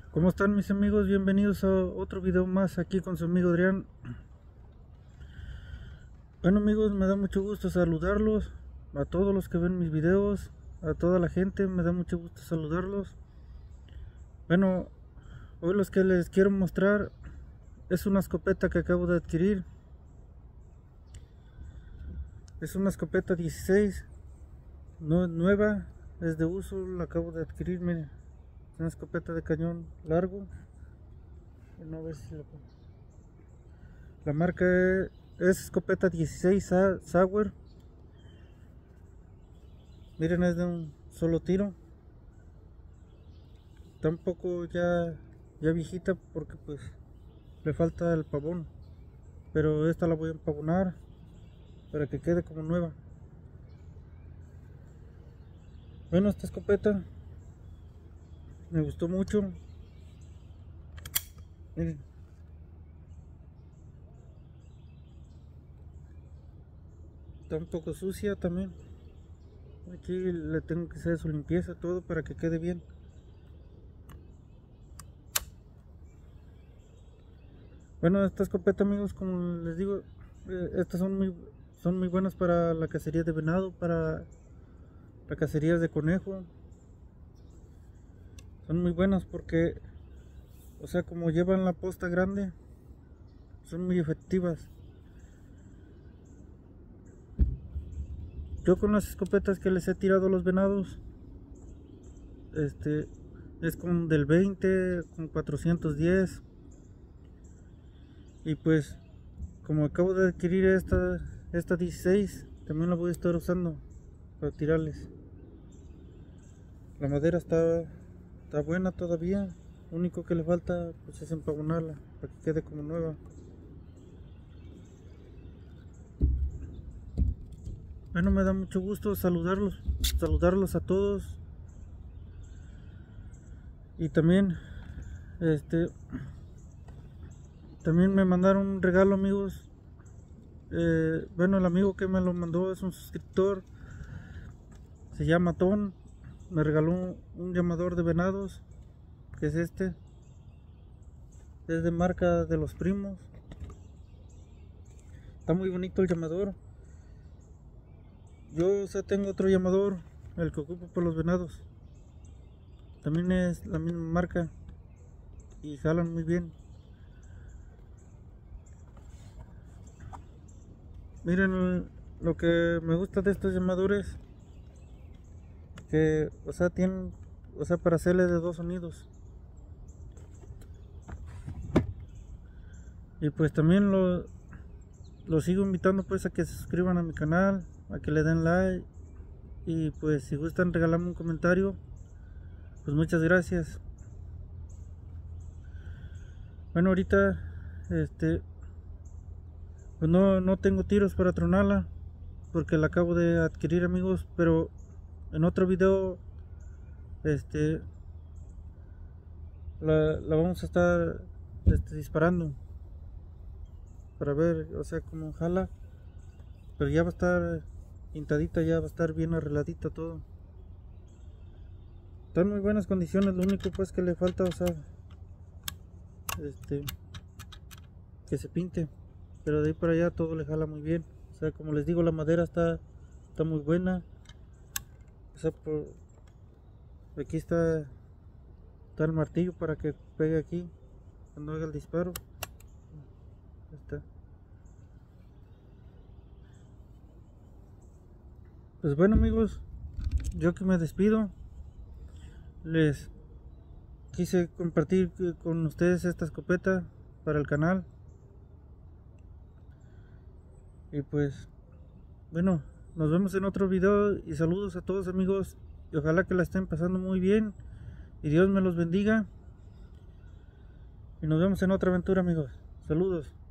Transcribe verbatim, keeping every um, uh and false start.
¿Cómo están mis amigos? Bienvenidos a otro video más aquí con su amigo Adrián. Bueno amigos, me da mucho gusto saludarlos, a todos los que ven mis videos, a toda la gente, me da mucho gusto saludarlos. Bueno, hoy los que les quiero mostrar es una escopeta que acabo de adquirir. Es una escopeta dieciséis, no es nueva, es de uso, la acabo de adquirir, miren. Es una escopeta de cañón largo. No, a ver si la, la marca es, es escopeta dieciséis Sauer. Miren, es de un solo tiro. Está un poco ya, ya viejita porque pues le falta el pavón. Pero esta la voy a empavonar para que quede como nueva. Bueno, esta escopeta me gustó mucho. Miren. Está un poco sucia también. Aquí le tengo que hacer su limpieza, todo para que quede bien. Bueno, esta escopeta amigos, como les digo, eh, estas son muy, son muy buenas para la cacería de venado, para la cacería de conejo. Son muy buenas porque, o sea, como llevan la posta grande, son muy efectivas. Yo con las escopetas que les he tirado a los venados, este, es con del veinte, con cuatrocientos diez. Y pues, como acabo de adquirir esta, esta dieciséis, también la voy a estar usando para tirarles. La madera está, está buena todavía. Lo único que le falta pues es empavonarla para que quede como nueva. Bueno, me da mucho gusto saludarlos, saludarlos a todos. Y también, este, también me mandaron un regalo amigos. Eh, bueno, el amigo que me lo mandó es un suscriptor, se llama Ton. Me regaló un llamador de venados, que es este, es de marca de Los Primos. Está muy bonito el llamador. Yo, o sea, tengo otro llamador, el que ocupo por los venados, también es la misma marca y jalan muy bien. Miren lo que me gusta de estos llamadores, que, o sea, tienen, o sea, para hacerle de dos sonidos. Y pues también lo, los sigo invitando pues a que se suscriban a mi canal, a que le den like, y pues si gustan regalarme un comentario, pues muchas gracias. Bueno, ahorita este pues no, no tengo tiros para tronarla porque la acabo de adquirir amigos, pero en otro video este la, la vamos a estar este, disparando para ver, o sea, cómo jala, pero ya va a estar pintadita, ya va a estar bien arregladita todo. Está en muy buenas condiciones, lo único pues que le falta, o sea, este que se pinte, pero de ahí para allá todo le jala muy bien. O sea, como les digo, la madera está, está muy buena. O sea, por aquí está, está el martillo para que pegue aquí cuando haga el disparo. Ahí está. Pues bueno amigos, yo que me despido, les quise compartir con ustedes esta escopeta para el canal. Y pues bueno, nos vemos en otro video y saludos a todos amigos, y ojalá que la estén pasando muy bien y Dios me los bendiga, y nos vemos en otra aventura amigos. Saludos.